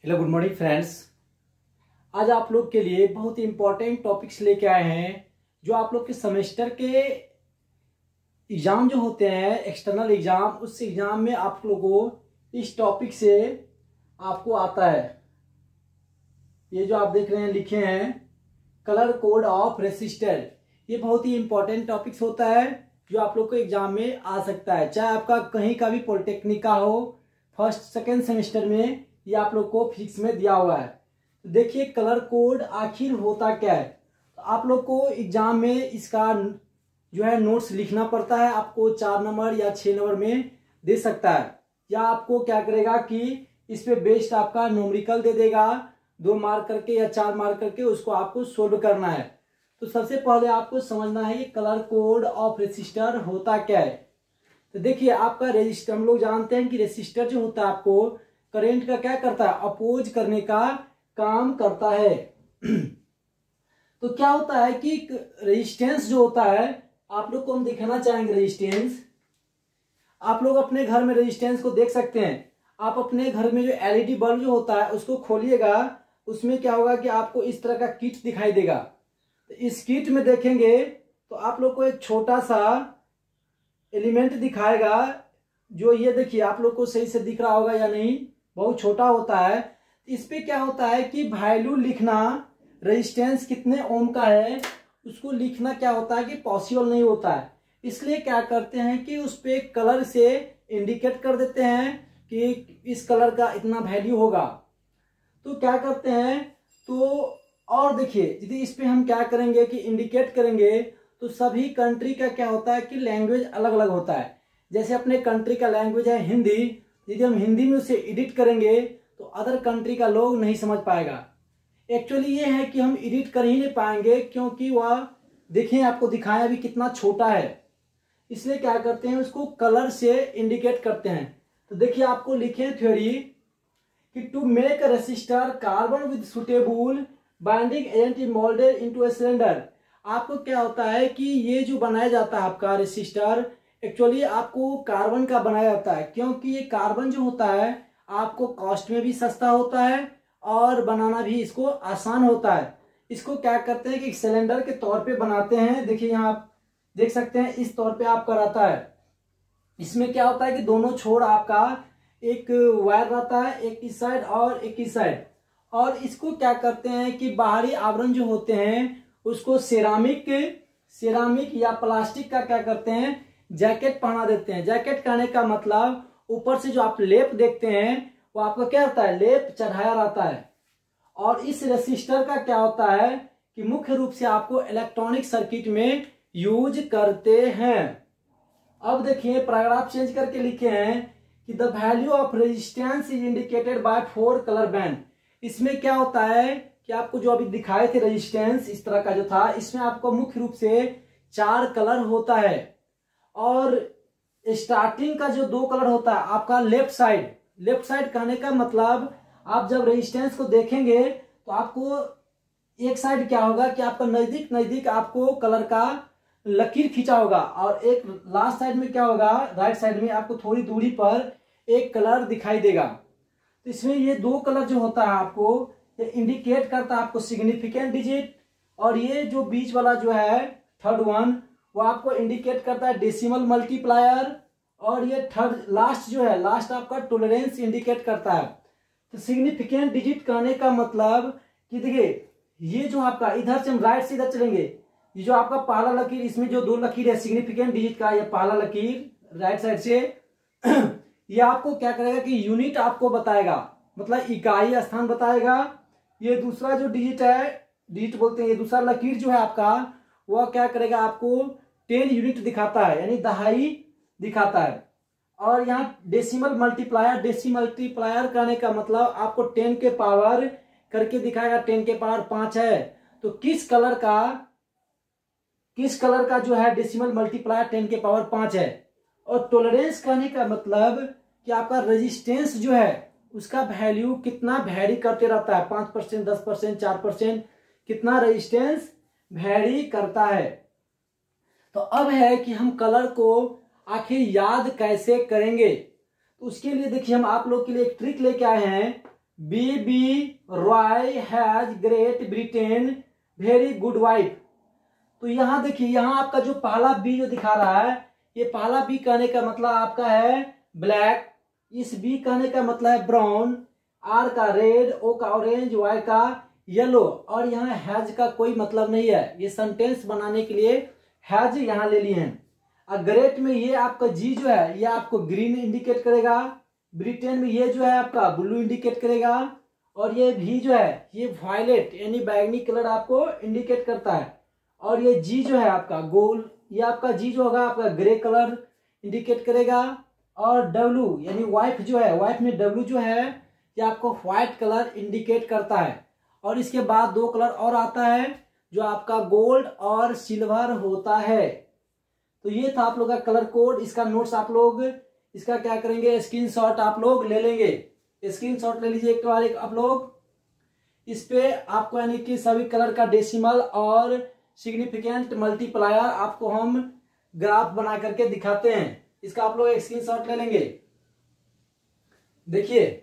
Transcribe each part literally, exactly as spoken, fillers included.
Hello good morning friends. आज आप लोग के लिए बहुत ही इंपॉर्टेंट टॉपिक्स लेके आए हैं जो आप लोग के सेमेस्टर के एग्जाम जो होते हैं, एक्सटर्नल एग्जाम, उस एग्जाम में आप लोगों को इस टॉपिक से आपको आता है। ये जो आप देख रहे हैं लिखे हैं कलर कोड ऑफ रेसिस्टर, ये बहुत ही इंपॉर्टेंट टॉपिक्स होता है जो आप लोग को एग्जाम में आ सकता है, चाहे आपका कहीं का भी पॉलिटेक्निक का हो, फर्स्ट सेकेंड सेमेस्टर में ये आप लोग को फिजिक्स में दिया हुआ है। तो देखिए कलर कोड आखिर होता क्या है। तो आप लोग को एग्जाम में इसका जो है नोट्स लिखना पड़ता है, आपको चार नंबर या छह नंबर में दे सकता है, या आपको क्या करेगा कि इस पे बेस्ड आपका न्यूमेरिकल दे देगा, दो मार्क करके या चार मार्क करके उसको आपको सोल्व करना है। तो सबसे पहले आपको समझना है ये कलर कोड ऑफ रेसिस्टर होता क्या है। तो देखिए आपका रेजिस्टर, हम लोग जानते हैं कि रेसिस्टर जो होता है आपको करंट का क्या करता है, अपोज करने का काम करता है। तो क्या होता है कि रेजिस्टेंस जो होता है आप लोग को हम दिखाना चाहेंगे। रेजिस्टेंस आप लोग अपने घर में रेजिस्टेंस को देख सकते हैं। आप अपने घर में जो एलईडी बल्ब जो होता है उसको खोलिएगा, उसमें क्या होगा कि आपको इस तरह का किट दिखाई देगा। तो इस किट में देखेंगे तो आप लोग को एक छोटा सा एलिमेंट दिखाएगा, जो ये देखिए आप लोग को सही से दिख रहा होगा या नहीं, बहुत छोटा होता है। इस पे क्या होता है कि वैल्यू लिखना, रेजिस्टेंस कितने ओम का है उसको लिखना क्या होता है कि पॉसिबल नहीं होता है। इसलिए क्या करते हैं कि उस पे कलर से इंडिकेट कर देते हैं कि इस कलर का इतना वैल्यू होगा। तो क्या करते हैं, तो और देखिए यदि इस पे हम क्या करेंगे कि इंडिकेट करेंगे तो सभी कंट्री का क्या होता है कि लैंग्वेज अलग अलग होता है। जैसे अपने कंट्री का लैंग्वेज है हिंदी, यदि हम हिंदी में उसे एडिट करेंगे तो अदर कंट्री का लोग नहीं समझ पाएगा। एक्चुअली ये है कि हम एडिट कर ही नहीं पाएंगे क्योंकि वह देखें आपको दिखाया भी कितना छोटा है। इसलिए क्या करते हैं उसको कलर से इंडिकेट करते हैं। तो देखिए आपको लिखे थ्योरी कि to make a resistor carbon with suitable binding agent moulded into a cylinder. आपको क्या होता है कि ये जो बनाया जाता है आपका रेसिस्टर एक्चुअली आपको कार्बन का बनाया जाता है, क्योंकि ये कार्बन जो होता है आपको कॉस्ट में भी सस्ता होता है और बनाना भी इसको आसान होता है। इसको क्या करते हैं कि सिलेंडर के तौर पे बनाते हैं। देखिए यहाँ आप देख सकते हैं इस तौर पे आपका रहता है। इसमें क्या होता है कि दोनों छोर आपका एक वायर रहता है, एक इस साइड और एक इस साइड, और इसको क्या करते हैं कि बाहरी आवरण जो होते हैं उसको सेरामिक सेरामिक या प्लास्टिक का क्या करते हैं जैकेट पहना देते हैं। जैकेट कहने का मतलब ऊपर से जो आप लेप देखते हैं वो आपका क्या होता है, लेप चढ़ाया रहता है। और इस रेसिस्टर का क्या होता है कि मुख्य रूप से आपको इलेक्ट्रॉनिक सर्किट में यूज करते हैं। अब देखिए पैराग्राफ चेंज करके लिखे हैं कि the value of resistance is indicated by four colour band. इसमें क्या होता है कि आपको जो अभी दिखाए थे रेजिस्टेंस इस तरह का जो था, इसमें आपको मुख्य रूप से चार कलर होता है। और स्टार्टिंग का जो दो कलर होता है आपका लेफ्ट साइड, लेफ्ट साइड कहने का मतलब आप जब रेजिस्टेंस को देखेंगे तो आपको एक साइड क्या होगा कि आपका नजदीक नजदीक आपको कलर का लकीर खींचा होगा, और एक लास्ट साइड में क्या होगा, राइट साइड में आपको थोड़ी दूरी पर एक कलर दिखाई देगा। तो इसमें ये दो कलर जो होता है आपको ये इंडिकेट करता है आपको सिग्निफिकेंट डिजिट, और ये जो बीच वाला जो है थर्ड वन वो आपको इंडिकेट करता है डेसिमल मल्टीप्लायर, और ये थर्ड लास्ट जो है लास्ट आपका टॉलरेंस इंडिकेट करता है। तो सिग्निफिकेंट डिजिट कहने का मतलब कि देखिए ये जो आपका इधर से हम राइट से इधर चलेंगे, ये जो आपका पहला लकीर, इसमें जो दो लकीर है सिग्निफिकेंट डिजिट का, ये पहला लकीर राइट साइड से ये आपको क्या करेगा कि यूनिट आपको बताएगा, मतलब इकाई स्थान बताएगा। ये दूसरा जो डिजिट है, डिजिट बोलते हैं, ये दूसरा लकीर जो है आपका वह क्या करेगा आपको टेन यूनिट दिखाता है, यानी दहाई दिखाता है। और यहाँ डेसिमल मल्टीप्लायर, डेसिमल मल्टीप्लायर करने का मतलब आपको टेन के पावर करके दिखाएगा, टेन के पावर पांच है। तो किस कलर का किस कलर का जो है डेसिमल मल्टीप्लायर टेन के पावर पांच है। और टॉलरेंस कहने का मतलब कि आपका रेजिस्टेंस जो है उसका वैल्यू कितना वैरी करते रहता है, पांच परसेंट, दस परसेंट, चार परसेंट, कितना रेजिस्टेंस वैरी करता है। तो अब है कि हम कलर को आखिर याद कैसे करेंगे। तो उसके लिए देखिए हम आप लोग के लिए एक ट्रिक लेके आए हैं। B B Roy has great Britain very good wife. तो यहाँ देखिए, यहाँ आपका जो पहला बी जो दिखा रहा है, ये पहला बी कहने का मतलब आपका है ब्लैक, इस बी कहने का मतलब है ब्राउन, आर का रेड, ओ का ऑरेंज, वाई का येलो, और यहाँ हैज का कोई मतलब नहीं है। ये सेंटेंस बनाने के लिए हैज यहाँ ले लिए हैं। और ग्रेट में ये आपका जी जो है ये आपको ग्रीन इंडिकेट करेगा, ब्रिटेन में ये जो है आपका ब्लू इंडिकेट करेगा, और ये भी जो है ये वायलेट यानी बैगनी कलर आपको इंडिकेट करता है, और ये जी जो है आपका गोल, ये आपका जी जो होगा आपका ग्रे कलर इंडिकेट करेगा, और डब्लू यानी वाइफ जो है, वाइफ में डब्लू जो है ये आपको व्हाइट कलर इंडिकेट करता है। और इसके बाद दो कलर और आता है जो आपका गोल्ड और सिल्वर होता है। तो ये था आप लोग का कलर कोड। इसका नोट्स आप लोग इसका क्या करेंगे, स्क्रीनशॉट आप लोग ले लेंगे, स्क्रीनशॉट ले लीजिए एक बार एक आप लोग। इस पे आपको यानी कि सभी कलर का डेसिमल और सिग्निफिकेंट मल्टीप्लायर आपको हम ग्राफ बना करके दिखाते हैं। इसका आप लोग एक स्क्रीनशॉट ले लेंगे। देखिए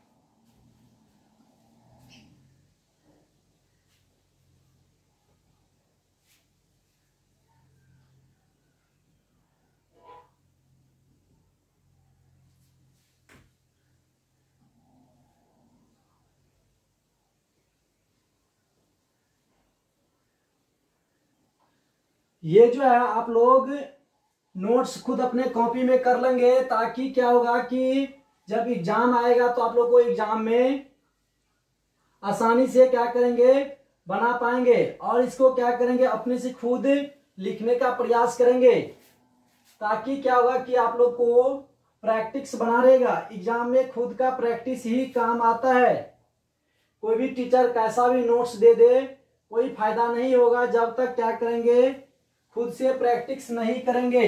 ये जो है आप लोग नोट्स खुद अपने कॉपी में कर लेंगे, ताकि क्या होगा कि जब एग्जाम आएगा तो आप लोग को एग्जाम में आसानी से क्या करेंगे, बना पाएंगे, और इसको क्या करेंगे अपने से खुद लिखने का प्रयास करेंगे, ताकि क्या होगा कि आप लोग को प्रैक्टिस बना रहेगा। एग्जाम में खुद का प्रैक्टिस ही काम आता है। कोई भी टीचर कैसा भी नोट्स दे दे कोई फायदा नहीं होगा जब तक क्या करेंगे, खुद से प्रैक्टिस नहीं करेंगे।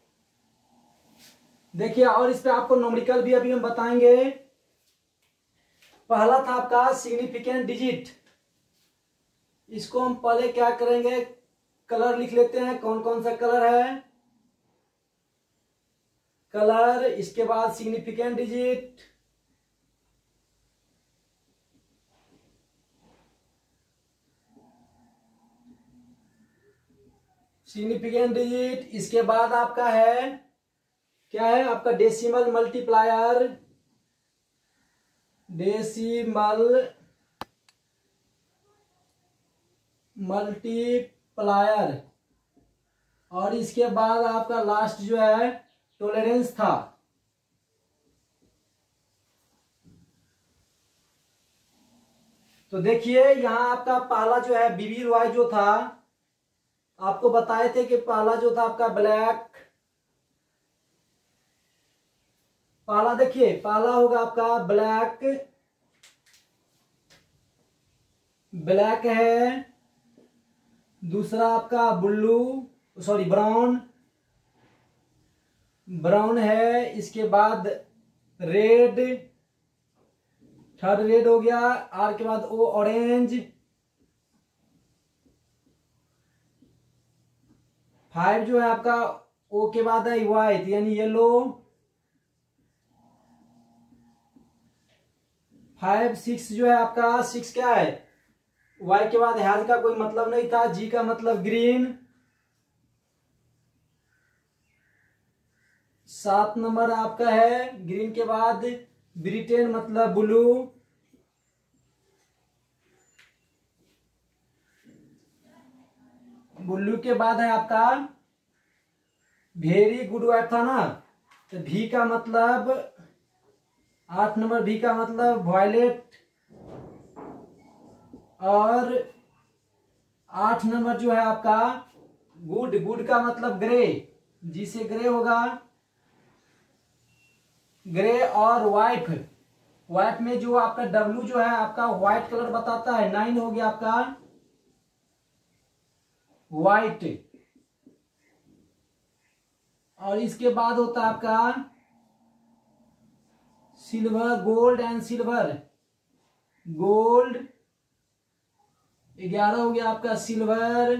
देखिए, और इस पे आपको न्यूमेरिकल भी अभी हम बताएंगे। पहला था आपका सिग्निफिकेंट डिजिट। इसको हम पहले क्या करेंगे, कलर लिख लेते हैं, कौन कौन सा कलर है, कलर, इसके बाद सिग्निफिकेंट डिजिट, सिग्निफिकेंट डिजिट, इसके बाद आपका है क्या है आपका डेसिमल मल्टीप्लायर, डेसिमल मल्टीप्लायर, और इसके बाद आपका लास्ट जो है टॉलरेंस था। तो देखिए यहां आपका पहला जो है बीबी रॉय जो था, आपको बताए थे कि पहला जो था आपका ब्लैक, पहला देखिए पहला होगा आपका ब्लैक, ब्लैक है, दूसरा आपका ब्लू सॉरी ब्राउन, ब्राउन है, इसके बाद रेड, थर्ड रेड हो गया, आर के बाद ओ ऑरेंज, फाइव जो है आपका ओ के बाद है व्हाइट यानी येलो, फाइव सिक्स जो है आपका, सिक्स क्या है, वाई के बाद हैज का कोई मतलब नहीं था, जी का मतलब ग्रीन, सात नंबर आपका है ग्रीन के बाद ब्रिटेन मतलब ब्लू, ब्लू के बाद है आपका वेरी गुड वाइफ था ना, तो भी का मतलब आठ नंबर भी का मतलब वायलेट, और आठ नंबर जो है आपका गुड, गुड का मतलब ग्रे, जिसे ग्रे होगा ग्रे, और वाइफ, वाइफ में जो आपका डब्लू जो है आपका व्हाइट कलर बताता है, नाइन हो गया आपका व्हाइट, और इसके बाद होता है आपका silver, gold and silver, gold, ग्यारह हो गया आपका सिल्वर,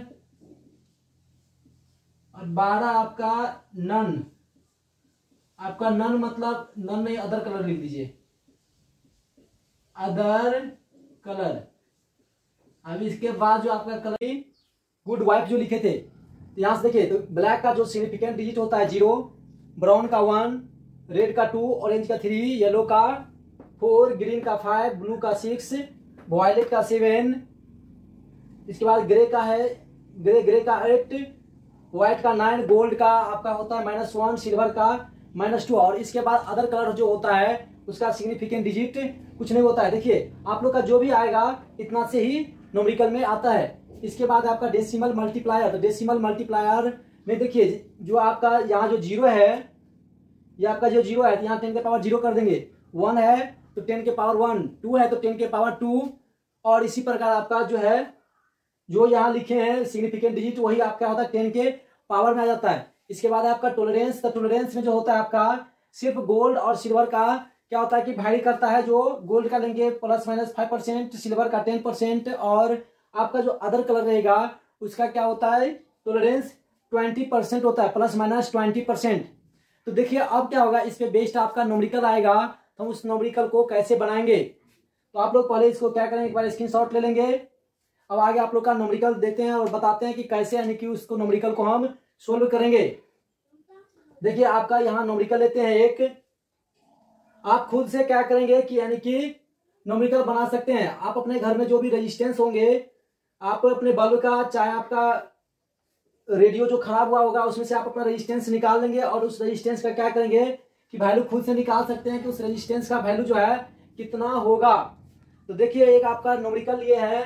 और बारह आपका नन, आपका नन मतलब नन नहीं अदर कलर लिख दीजिए, अदर कलर। अब इसके बाद जो आपका कलर गुड वाइफ जो लिखे थे, तो यहां से देखिए, तो ब्लैक का जो सिग्निफिकेंट डिजिट होता है जीरो, ब्राउन का वन, रेड का टू, ऑरेंज का थ्री, येलो का फोर, ग्रीन का फाइव, ब्लू का सिक्स, वायलेट का सेवन, इसके बाद ग्रे का है ग्रे ग्रे का एट, व्हाइट का नाइन, गोल्ड का आपका होता है माइनस वन, सिल्वर का माइनस टू, और इसके बाद अदर कलर जो होता है उसका सिग्निफिकेंट डिजिट कुछ नहीं होता है। देखिए आप लोग का जो भी आएगा इतना से ही न्यूमेरिकल में आता है। इसके बाद आपका डेसिमल मल्टीप्लायर, तो डेसिमल मल्टीप्लायर में देखिए जो आपका यहाँ जो जीरो है, ये आपका जो जीरो है, तो यहाँ टेन के पावर जीरो कर देंगे, वन है तो टेन के पावर वन, टू है तो टेन के पावर टू, और इसी प्रकार आपका जो है जो यहाँ लिखे हैं सिग्निफिकेंट डिजिट वही आपका होता है टेन के पावर में आ जाता है। इसके बाद आपका टॉलरेंस, तो टॉलरेंस में जो होता है आपका सिर्फ गोल्ड और सिल्वर का क्या होता है कि वैरी करता है, जो गोल्ड का लेंगे plus minus five percent, silver का टेन परसेंट, और आपका जो अदर कलर रहेगा उसका क्या होता है टॉलरेंस ट्वेंटी परसेंट होता है, प्लस माइनस ट्वेंटी परसेंट। तो देखिए अब क्या होगा, इस पे बेस्ड आपका न्यूमेरिकल आएगा, तो हम उस न्यूमेरिकल को कैसे बनाएंगे। तो आप लोग पहले इसको क्या करेंगे, एक बार स्क्रीनशॉट ले लेंगे। अब आगे आप लोग का न्यूमेरिकल देते हैं और बताते हैं कि कैसे यानी कि उसको न्यूमेरिकल को हम सोल्व करेंगे। देखिए आपका यहाँ न्यूमेरिकल लेते हैं एक, आप खुद से क्या करेंगे कि यानी कि न्यूमेरिकल बना सकते हैं। आप अपने घर में जो भी रेजिस्टेंस होंगे, आप अपने बल्ब का, चाहे आपका रेडियो जो खराब हुआ होगा उसमें से आप अपना रेजिस्टेंस निकाल लेंगे, और उस रेजिस्टेंस का क्या करेंगे कि वैल्यू खुद से निकाल सकते हैं कि उस रेजिस्टेंस का वैल्यू जो है कितना होगा। तो देखिए एक आपका न्यूमेरिकल ये है,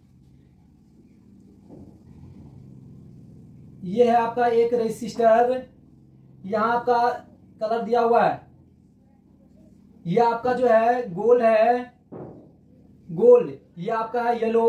ये है आपका एक रेजिस्टर, यहाँ आपका कलर दिया हुआ है, ये आपका जो है गोल्ड है, गोल्ड, ये आपका है येलो,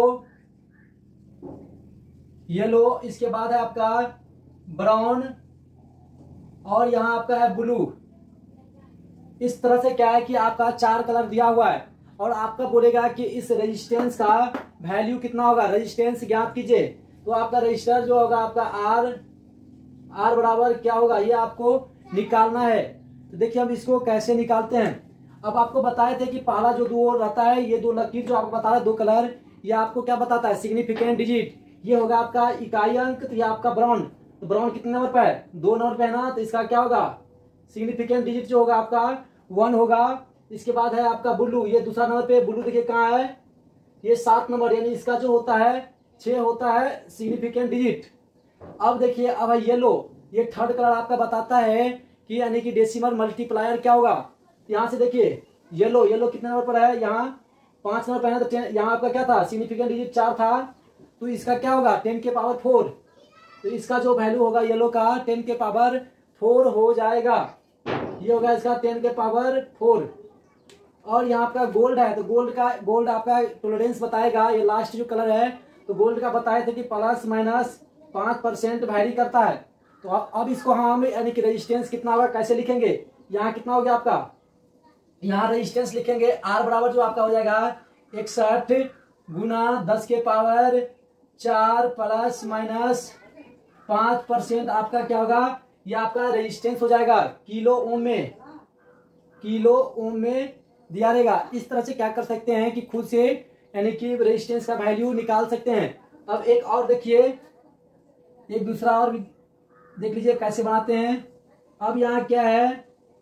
येलो, इसके बाद है आपका ब्राउन, और यहां आपका है ब्लू। इस तरह से क्या है कि आपका चार कलर दिया हुआ है, और आपका बोलेगा कि इस रेजिस्टेंस का वैल्यू कितना होगा, रेजिस्टेंस ज्ञात कीजिए। तो आपका रजिस्टर जो होगा आपका आर, आर बराबर क्या होगा ये आपको निकालना है। तो देखिए हम इसको कैसे निकालते हैं। अब आपको बताए थे कि पहला जो दो रहता है, ये दो लकीर जो आपको बता रहा है दो कलर, ये आपको क्या बताता है सिग्निफिकेंट डिजिट, ये होगा आपका इकाई अंक, तो ये आपका ब्राउन, तो ब्राउन कितने नंबर पे है, दो नंबर पे है ना, तो इसका क्या होगा सिग्निफिकेंट डिजिट जो होगा आपका वन होगा। इसके बाद है आपका ब्लू, ये दूसरा नंबर पे, ब्लू देखिए कहाँ है, ये सात नंबर, यानी इसका जो होता है छह होता है सिग्निफिकेंट डिजिट। अब देखिए अब है येलो, ये थर्ड कलर आपका बताता है कि यानी कि डेसिमल मल्टीप्लायर क्या होगा। यहाँ से देखिए येलो, येलो कितने नंबर पर है, यहाँ पांच नंबर पर है, तो यहाँ आपका क्या था सिग्निफिकेंट डिजिट चार था, तो इसका क्या होगा टेन के पावर फोर, तो इसका जो वैल्यू होगा येलो का टेन के पावर फोर हो जाएगा, ये होगा इसका टेन के पावर फोर। और यहाँ आपका गोल्ड है, तो गोल्ड का गोल्ड आपका टॉलरेंस बताएगा, ये लास्ट जो कलर है, तो गोल्ड का बताए थे कि प्लस माइनस पांच परसेंट वैरी करता है। तो अब इसको हम यानी कि रेजिस्टेंस कितना होगा कैसे लिखेंगे, यहाँ कितना हो गया आपका, यहाँ रेजिस्टेंस लिखेंगे आर बराबर जो आपका हो जाएगा इकसठ गुना दस के पावर चार प्लस माइनस पांच परसेंट आपका क्या होगा, ये आपका रेजिस्टेंस हो जाएगा किलो ओम में, किलो ओम में दिया रहेगा। इस तरह से क्या कर सकते हैं कि खुद से यानी कि रेजिस्टेंस का वैल्यू निकाल सकते हैं। अब एक और देखिए, एक दूसरा और भी देख लीजिए कैसे बनाते हैं। अब यहाँ क्या है,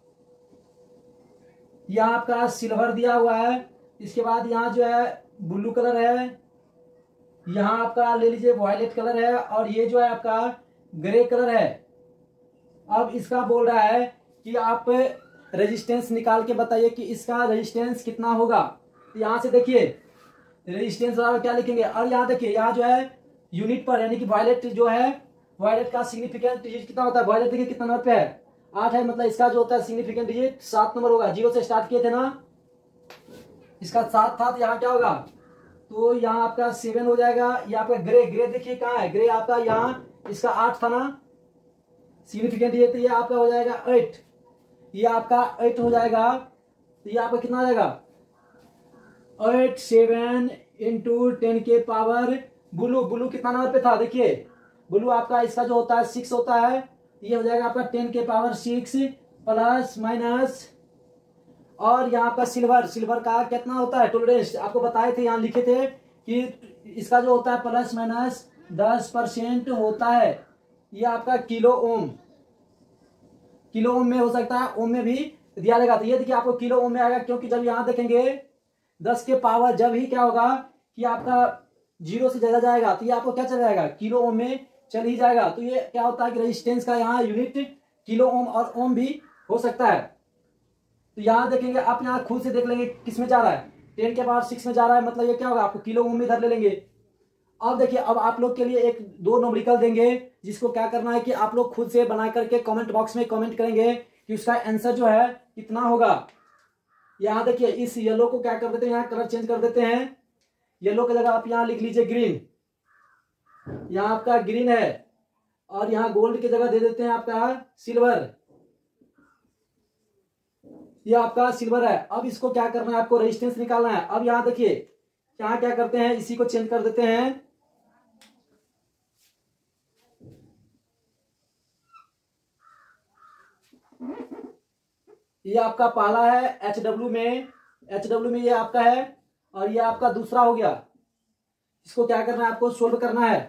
यहाँ आपका सिल्वर दिया हुआ है, इसके बाद यहाँ जो है ब्लू कलर है, यहाँ आपका ले लीजिए वायलेट कलर है, और ये जो है आपका ग्रे कलर है। अब इसका बोल रहा है कि आप रेजिस्टेंस निकाल के बताइए कि इसका रेजिस्टेंस कितना होगा। तो यहाँ से देखिए रेजिस्टेंस क्या लिखेंगे, और यहाँ देखिए यहाँ जो है यूनिट पर यानी कि वायलेट जो है, वायलेट का सिग्निफिकेंट डिजिट कितना होता है, वायलेट देखिए कितना नंबर पे है, आठ है, मतलब इसका जो होता है सिग्निफिकेंट डिजिट सात नंबर होगा, जीरो से स्टार्ट किए थे ना, इसका सात था, तो यहाँ क्या होगा, तो यहाँ आपका सेवन हो जाएगा। ये आपका ग्रे, ग्रे देखिए कहाँ है, ग्रे आपका यहाँ, इसका आठ था ना सिग्निफिकेंट डिजिट, तो ये आपका हो जाएगा एट, ये आपका एट हो जाएगा, तो ये आपका कितना आ जाएगा एट सेवन इंटू टेन के पावर ब्लू, ब्लू कितना नंबर पे था, देखिए ब्लू आपका इसका जो होता है सिक्स होता है, ये हो जाएगा आपका टेन के पावर सिक्स प्लस माइनस, और यहाँ आपका सिल्वर, सिल्वर का कितना होता है टोलरेंस, आपको बताए थे, यहाँ लिखे थे कि इसका जो होता है प्लस माइनस दस परसेंट होता है। ये आपका किलो ओम, किलो ओम में हो सकता है, ओम में भी दिया रहेगा। तो ये देखिए आपको किलो ओम में आएगा, क्योंकि जब यहाँ देखेंगे दस के पावर जब ही क्या होगा कि आपका जीरो से ज्यादा जाएगा तो ये आपको क्या चल जाएगा, किलो ओम में चल ही जाएगा। तो ये क्या होता है कि रेजिस्टेंस का यहाँ यूनिट किलो ओम और ओम भी हो सकता है। तो यहाँ देखेंगे आप, यहाँ खुद से देख लेंगे किस में जा रहा है, टेन के पावर सिक्स में जा रहा है, मतलब ये क्या होगा आपको किलो ओम में इधर ले लेंगे। अब देखिए, अब आप लोग के लिए एक दो न्यूमेरिकल देंगे, जिसको क्या करना है कि आप लोग खुद से बना करके कमेंट बॉक्स में कमेंट करेंगे कि उसका आंसर जो है कितना होगा। यहाँ देखिए, इस येलो को क्या कर देते हैं, यहाँ कलर चेंज कर देते हैं। येलो की जगह आप यहाँ लिख लीजिए ग्रीन, यहाँ आपका ग्रीन है, और यहाँ गोल्ड की जगह दे देते हैं आपका सिल्वर, ये आपका सिल्वर है। अब इसको क्या करना है, आपको रेजिस्टेंस निकालना है। अब यहाँ देखिए, यहाँ क्या करते हैं, इसी को चेंज कर देते हैं, ये आपका पहला है एच डब्ल्यू में, एच डब्ल्यू में ये आपका है, और ये आपका दूसरा हो गया। इसको क्या करना है, आपको सोल्व करना है,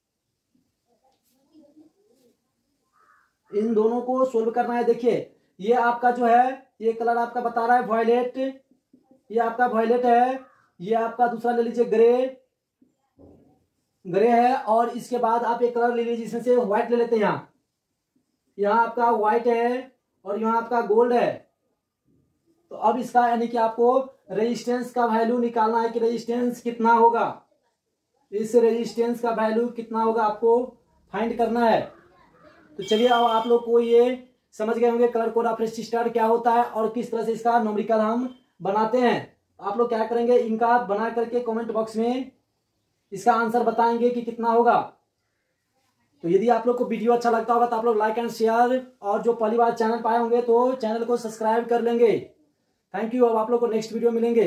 इन दोनों को सोल्व करना है। देखिए ये आपका जो है, ये कलर आपका बता रहा है वॉयलेट, ये आपका वॉयलेट है, ये आपका दूसरा ले लीजिए ग्रे, ग्रे है, और इसके बाद आप एक कलर ले लीजिए, इसमें से व्हाइट ले लेते हैं। यहाँ यहाँ आपका व्हाइट है, और यहाँ आपका गोल्ड है। तो अब इसका यानी कि आपको रेजिस्टेंस का वैल्यू निकालना है कि रेजिस्टेंस कितना होगा, इस रेजिस्टेंस का वैल्यू कितना होगा आपको फाइंड करना है। तो चलिए, अब आप लोग को ये समझ गए होंगे कलर कोड ऑफ रेजिस्टर क्या होता है और किस तरह से इसका न्यूमेरिकल हम बनाते हैं। आप लोग क्या करेंगे, इनका बना करके कमेंट बॉक्स में इसका आंसर बताएंगे कि कितना होगा। तो यदि आप लोग को वीडियो अच्छा लगता होगा तो आप लोग लाइक एंड शेयर, और जो पहली बार चैनल पाए होंगे तो चैनल को सब्सक्राइब कर लेंगे। Thank you. अब आप लोग को नेक्स्ट वीडियो मिलेंगे।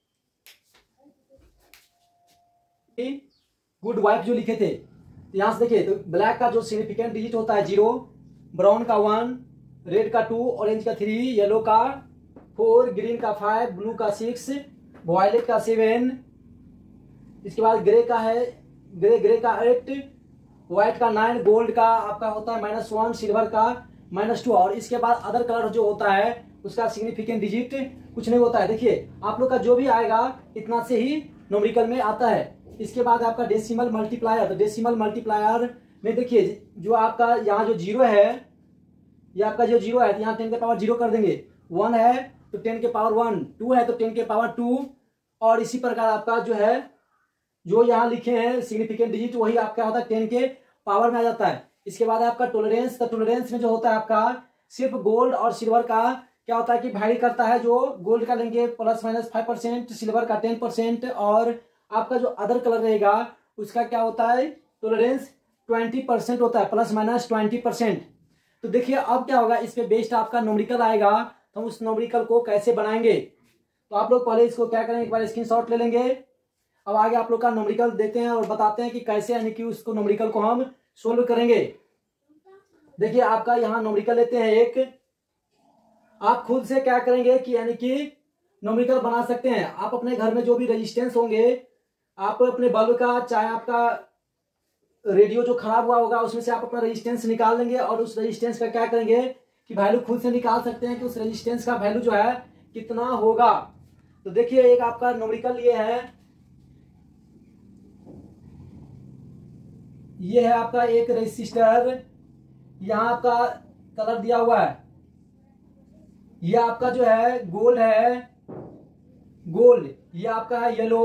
गुड वाइफ जो लिखे थे, यहां से देखिए, तो ब्लैक का जो सिग्निफिकेंट डिजिट होता है जीरो, ब्राउन का वन, रेड का टू, ऑरेंज का थ्री, येलो का फोर, ग्रीन का फाइव, ब्लू का सिक्स, वॉयलेट का सेवन, इसके बाद ग्रे का है, ग्रे ग्रे का एट, व्हाइट का नाइन, गोल्ड का आपका होता है माइनस वन, सिल्वर का माइनस टू, और इसके बाद अदर कलर जो होता है उसका सिग्निफिकेंट डिजिट कुछ नहीं होता है। देखिए आप लोग का जो भी आएगा इतना से ही न्यूमेरिकल में आता है। इसके बाद आपका डेसिमल मल्टीप्लायर, तो डेसिमल मल्टीप्लायर में देखिए, जो आपका यहाँ जो जीरो है, ये आपका जो जीरो है, तो यहाँ टेन के पावर जीरो कर देंगे, वन है तो टेन के पावर वन, टू है तो टेन के पावर टू, और इसी प्रकार आपका जो है, जो यहाँ लिखे हैं सिग्निफिकेंट डिजिट, वही आपका होता है टेन के पावर में आ जाता है। इसके बाद आपका टॉलरेंस, तो टॉलरेंस में जो होता है आपका सिर्फ गोल्ड और सिल्वर का क्या होता है कि वैरी करता है। जो गोल्ड का लेंगे plus minus five percent, silver का टेन परसेंट, और आपका जो अदर कलर रहेगा उसका क्या होता है टॉलरेंस ट्वेंटी परसेंट होता है, प्लस माइनस ट्वेंटी परसेंट। तो देखिए अब क्या होगा, इस पे बेस्ड आपका न्यूमेरिकल आएगा, तो हम उस न्यूमेरिकल को कैसे बनाएंगे। तो आप लोग पहले इसको क्या करेंगे, एक बार स्क्रीनशॉट ले लेंगे। अब आगे आप लोग का न्यूमेरिकल देते हैं और बताते हैं कि कैसे यानी कि उसको न्यूमेरिकल को हम सोल्व करेंगे। देखिए आपका यहाँ न्यूमेरिकल लेते हैं एक, आप खुद से क्या करेंगे कि यानी कि न्यूमेरिकल बना सकते हैं। आप अपने घर में जो भी रेजिस्टेंस होंगे, आप अपने बल्ब का, चाहे आपका रेडियो जो खराब हुआ होगा उसमें से आप अपना रेजिस्टेंस निकाल लेंगे, और उस रेजिस्टेंस का क्या करेंगे कि वैल्यू खुद से निकाल सकते हैं कि उस रेजिस्टेंस का वैल्यू जो है कितना होगा। तो देखिए एक आपका न्यूमेरिकल ये है, ये है आपका एक रेजिस्टर, यहाँ आपका कलर दिया हुआ है, ये आपका जो है गोल्ड है, गोल्ड, ये आपका है येलो,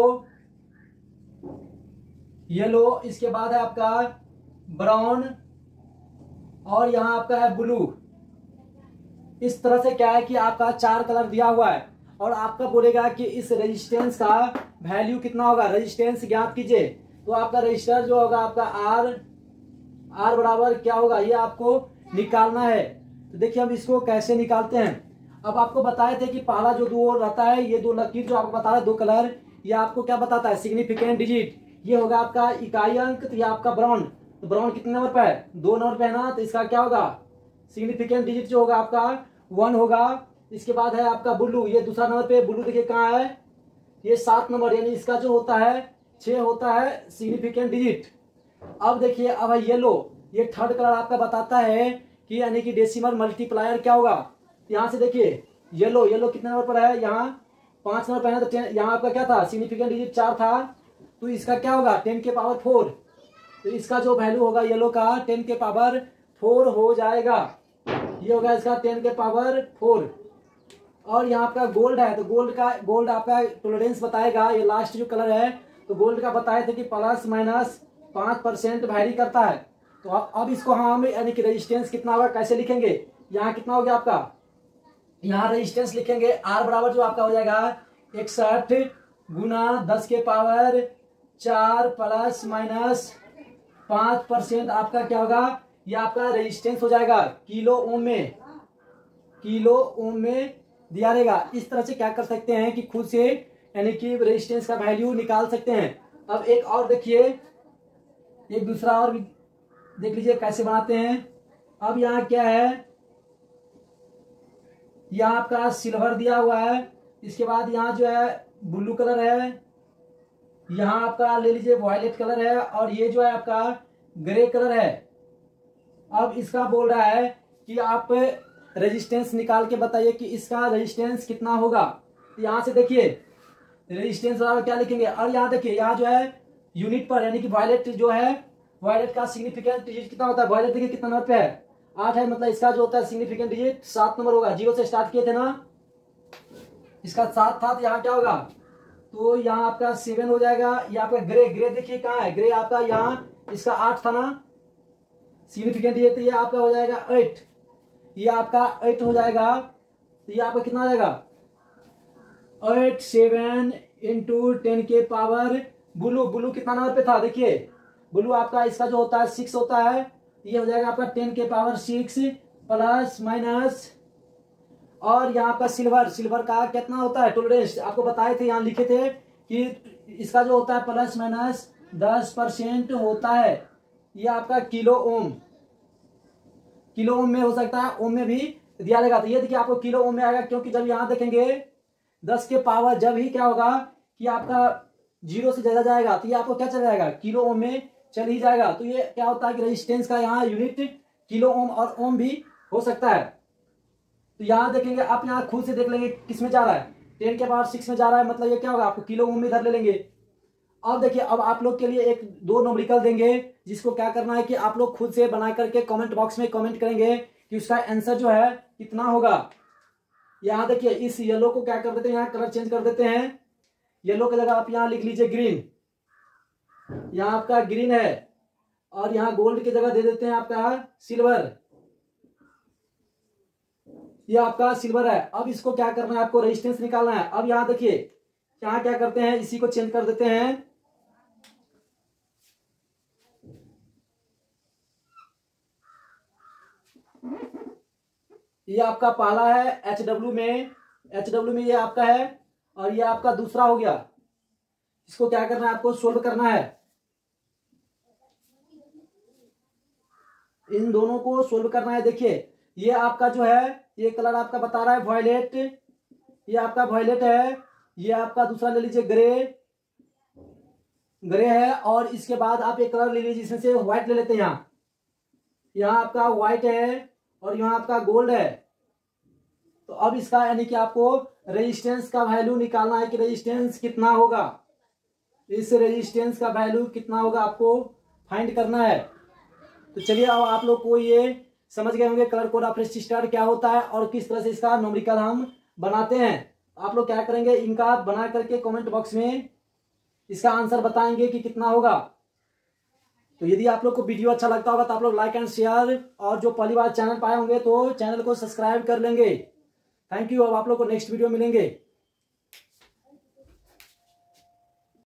येलो, इसके बाद है आपका ब्राउन, और यहाँ आपका है ब्लू। इस तरह से क्या है कि आपका चार कलर दिया हुआ है, और आपका बोलेगा कि इस रेजिस्टेंस का वैल्यू कितना होगा, रेजिस्टेंस ज्ञात कीजिए। तो आपका रजिस्टर जो होगा आपका आर, आर बराबर क्या होगा, ये आपको निकालना है। तो देखिए हम इसको कैसे निकालते हैं। अब आपको बताए थे कि पहला जो दो रहता है, ये दो लकीर जो आपको बता रहा है, दो कलर, ये आपको क्या बताता है सिग्निफिकेंट डिजिट। ये होगा आपका इकाई अंक, तो ये आपका ब्राउन, तो ब्राउन कितने नंबर पे है, दो नंबर पे है ना, तो इसका क्या होगा सिग्निफिकेंट डिजिट जो होगा आपका वन होगा। इसके बाद है आपका ब्लू, ये दूसरा नंबर पे ब्लू देखिए कहाँ है, ये सात नंबर, यानी इसका जो होता है छह होता है सिग्निफिकेंट डिजिट। अब देखिए अब है येलो, ये थर्ड कलर आपका बताता है कि यानी कि डेसिमल मल्टीप्लायर क्या होगा। यहाँ से देखिए येलो, येलो कितने नंबर पर है, यहाँ पांच नंबर पर है, तो यहाँ आपका क्या था सिग्निफिकेंट डिजिट चार था, तो इसका क्या होगा टेन के पावर फोर, तो इसका जो वैल्यू होगा येलो का टेन के पावर फोर हो जाएगा, ये होगा इसका टेन के पावर फोर। और यहाँ आपका गोल्ड है, तो गोल्ड का गोल्ड आपका टोलरेंस बताएगा, ये लास्ट जो कलर है, तो गोल्ड का बताए थे कि प्लस माइनस पांच परसेंट वैरी करता है। तो अब अब इसको हम यानी कि रेजिस्टेंस कितना होगा कैसे लिखेंगे, यहाँ कितना हो गया आपका, यहाँ रेजिस्टेंस लिखेंगे आर बराबर जो आपका हो जाएगा इकसठ गुना दस के पावर चार प्लस माइनस पांच परसेंट आपका क्या होगा, ये आपका रेजिस्टेंस हो जाएगा किलो ओम में, किलो ओम में दिया रहेगा। इस तरह से क्या कर सकते हैं कि खुद से यानी कि रेजिस्टेंस का वैल्यू निकाल सकते हैं। अब एक और देखिए, एक दूसरा और भी देख लीजिए कैसे बनाते हैं। अब यहाँ क्या है, यहाँ आपका सिल्वर दिया हुआ है, इसके बाद यहाँ जो है ब्लू कलर है, यहाँ आपका ले लीजिए वायलेट कलर है, और ये जो है आपका ग्रे कलर है। अब इसका बोल रहा है कि आप रेजिस्टेंस निकाल के बताइए कि इसका रेजिस्टेंस कितना होगा। यहाँ से देखिए रेजिस्टेंस क्या लिखेंगे, और यहाँ देखिए यहाँ जो है यूनिट पर यानी कि वायलेट जो है, वायलेट का सिग्निफिकेंट डिजिट कितना होता है, वायलेट देखिए कितना नंबर पे है आठ है, मतलब इसका जो होता है सिग्निफिकेंट डिजिट सात नंबर होगा, जीरो से स्टार्ट किए थे ना, इसका सात था, तो यहाँ क्या होगा, तो यहाँ आपका सेवन हो जाएगा। ये आपका ग्रे, ग्रे देखिए कहाँ है, ग्रे आपका यहाँ इसका आठ था ना सिग्निफिकेंट डिजिट, ये आपका हो जाएगा एट, ये आपका एट हो जाएगा, तो ये आपका कितना हो जाएगा एट सेवन इंटू टेन के पावर ब्लू, ब्लू कितना नंबर पे था देखिए, ब्लू आपका इसका जो होता है सिक्स होता है, ये हो जाएगा आपका टेन के पावर सिक्स प्लस माइनस, और यहाँ आपका सिल्वर, सिल्वर का कितना होता है टोलरेंस आपको बताए थे, यहाँ लिखे थे कि इसका जो होता है प्लस माइनस दस परसेंट होता है, ये आपका किलो ओम, किलो ओम में हो सकता है, ओम में भी दिया रहेगा। तो ये देखिए आपको किलो ओम में आएगा, क्योंकि जब यहाँ देखेंगे दस के पावर जब ही क्या होगा कि आपका जीरो से ज्यादा जाएगा, तो ये आपको क्या चल जाएगा किलो ओम में चल ही जाएगा। तो ये क्या होता है कि रेजिस्टेंस का यहाँ यूनिट किलो ओम और ओम भी हो सकता है। तो यहाँ देखेंगे आप, यहाँ खुद से देख लेंगे किस में जा रहा है, टेन के पावर सिक्स में जा रहा है, मतलब ये क्या होगा आपको किलो ओम में इधर ले लेंगे। अब देखिए अब आप लोग के लिए एक दो न्यूमेरिकल देंगे, जिसको क्या करना है कि आप लोग खुद से बना करके कमेंट बॉक्स में कमेंट करेंगे कि उसका आंसर जो है कितना होगा। यहाँ देखिए इस येलो को क्या कर देते हैं, यहाँ कलर चेंज कर देते हैं, येलो की जगह आप यहाँ लिख लीजिए ग्रीन, यहाँ आपका ग्रीन है, और यहाँ गोल्ड की जगह दे देते हैं आपका सिल्वर, ये आपका सिल्वर है। अब इसको क्या करना है, आपको रेजिस्टेंस निकालना है। अब यहाँ देखिए यहाँ क्या करते हैं, इसी को चेंज कर देते हैं, ये आपका पहला है एच डब्ल्यू में, एच डब्ल्यू में ये आपका है, और ये आपका दूसरा हो गया। इसको क्या करना है, आपको सोल्व करना है, इन दोनों को सोल्व करना है। देखिए ये आपका जो है ये कलर आपका बता रहा है वायलेट, ये आपका वायलेट है, ये आपका दूसरा ले लीजिए ग्रे, ग्रे है, और इसके बाद आप एक कलर ले लीजिए जिसमें से व्हाइट ले लेते हैं, यहाँ यहाँ आपका व्हाइट है, और यहाँ आपका गोल्ड है। तो अब इसका यानी कि आपको रेजिस्टेंस का वैल्यू निकालना है कि रेजिस्टेंस कितना होगा, इस रेजिस्टेंस का वैल्यू कितना होगा आपको फाइंड करना है। तो चलिए अब आप लोग को ये समझ गए होंगे कलर कोड ऑफ रेसिस्टर क्या होता है और किस तरह से इसका न्यूमेरिकल हम बनाते हैं। आप लोग क्या करेंगे, इनका बना करके कमेंट बॉक्स में इसका आंसर बताएंगे कि कितना होगा। तो यदि आप लोग को वीडियो अच्छा लगता होगा तो आप लोग लाइक एंड शेयर, और जो पहली बार चैनल पाए होंगे तो चैनल को सब्सक्राइब कर लेंगे। Thank you. अब आप लोग को नेक्स्ट वीडियो मिलेंगे।